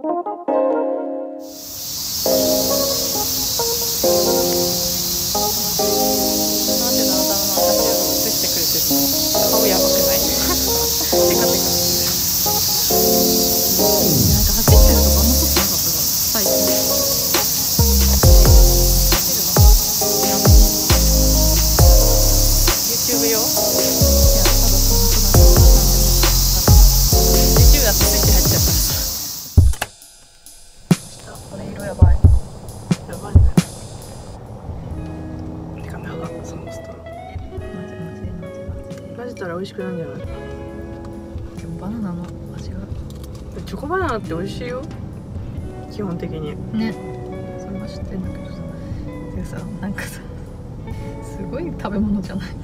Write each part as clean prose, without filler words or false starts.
美味しくないんじゃない？ でもバナナの味がチョコバナナって美味しいよ基本的にね。それは知ってんだけどさ、でさ、なんかさ、すごい食べ物じゃないこ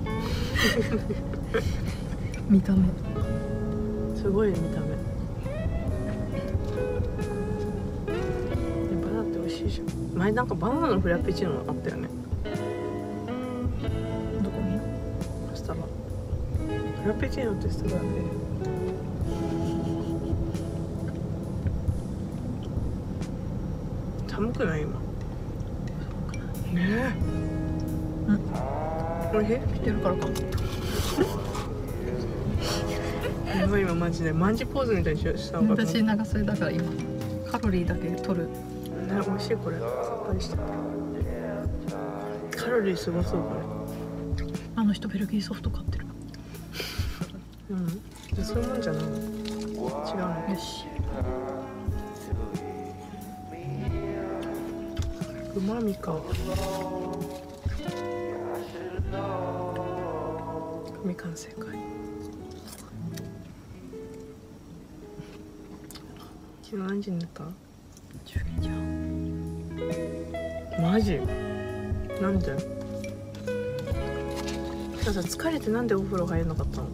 れ見た目すごい見た目。バナナって美味しいじゃん。前なんかバナナのフラペチーノあったよね。 どこに？ スタバ。フラペチーノってスタバだね。寒くない今？ねえ。 うん。 おいしい？ 来てるからか。 やばい今マジでマンジポーズみたいにしたのかな。 私なんかそれだから今カロリーだけ取る。 ね、美味しいこれ。さっぱりして。カロリーすごそうこれ。 あの人ベルギーソフト買ってる。 うん。そういうもんじゃないの？違うの？ よし。 うまみか。みかん正解。昨日何時に寝た 12時半。 マジ？なんで？さ、疲れてなんでお風呂入れなかったの？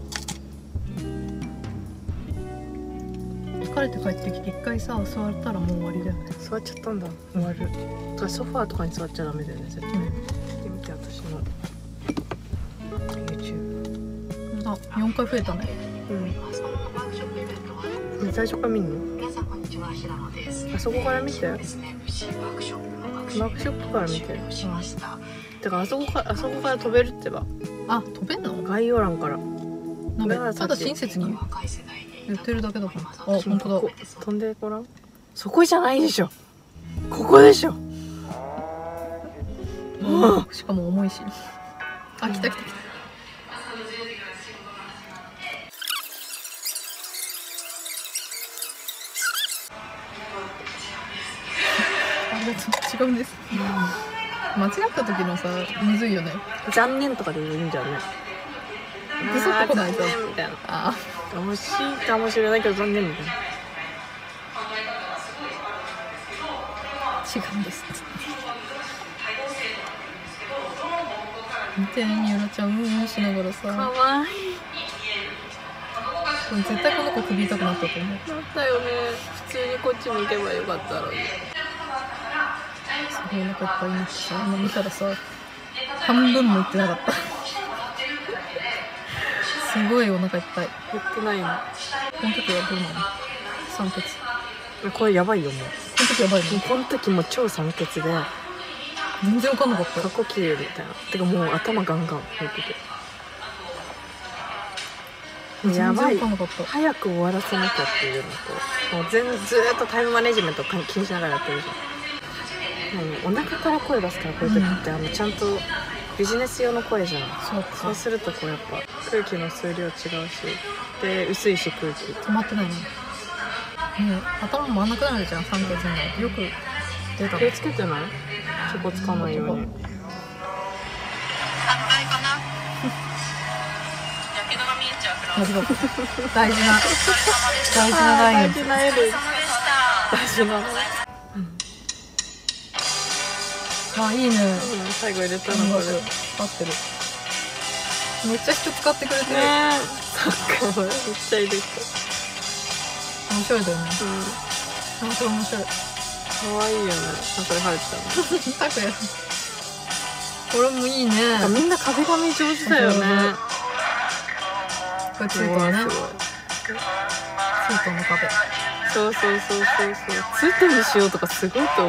疲れて帰ってきて一回さ座ったらもう終わりだよね。 座っちゃったんだ。終わる。ソファーとかに座っちゃダメだよね絶対。見て私の YouTube。 あ、4回増えたね。 うん。最初から見んの？あそこから見て。ワークショップから見て。だからあそこから飛べるってば。 あ、飛べんの？ 概要欄から。 なんかただ親切に言ってるだけだから。あ、本当だ。 飛んでごらん。そこじゃないでしょ。ここでしょ。 しかも重いし。あ、来た来た来た。違うんです。間違った時のさ、むずいよね。 残念とかで言うんじゃんね。 グソッとこないと残念みたいな。 ああ、惜しいかもしれないけど残念みたいな。 違うんです。見てみゆらちゃんうんしながらさ。 かわいい。 絶対この子首痛くなったと思う。 なったよね。普通にこっち向けばよかったのに。 すごいお腹いっぱいになってさ、今見たらさ、半分もいってなかった。すごいお腹いっぱい。 減ってないの。 この時はどうなの？酸欠。 これやばいよもう。 この時やばいの？ この時も超酸欠で全然わかんなかった。 過呼吸みたいな。てかもう頭ガンガン入ってて。やばい。早く終わらせなきゃっていうのと、もうずーっとタイムマネジメント気にしながらやってるじゃん。お腹から声出すからこういう時って、ちゃんとビジネス用の声じゃん。そうするとこうやっぱ空気の数量違うし、で薄いし空気止まってないの。頭も回んなくなるじゃん酸欠になる。よく出た。 気をつけてない？そこつかないように。 3回かな。やけどが見えちゃうから。大事なライン。 大事なエル。大事な。 あ、いいね。 最後入れたのこれ。 合ってる。めっちゃ人使ってくれてる。 そっか、めっちゃいいです。 面白いだよね。面白い。 可愛いよね。それ入ってたの。 たくや。これもいいね。 みんな壁紙上手だよね。 これツートンね。ツートンの壁。 そうツートンにしようとかすごいと思うわ。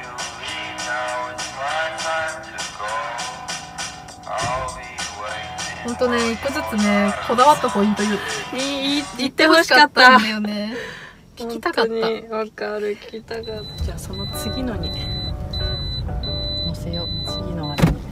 ほんとね、一個ずつね、こだわったポイント言ってほしかったんだよね。聞きたかった。 わかる、聞きたかった。じゃあその次のに載せよう。次のあれに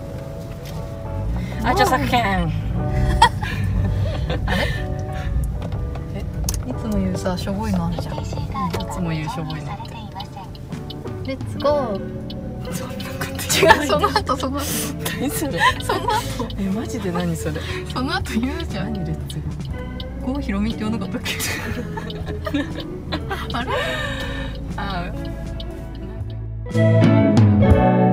著作権あれいつも言うさ、しょぼいのあるじゃん。いつも言うしょぼいのってレッツゴー。 そんなこと違う、その後何それその後マジで何それ。 その後言うじゃん。 何レッツゴー。 郷ひろみって言わなかったっけあれ。 ああ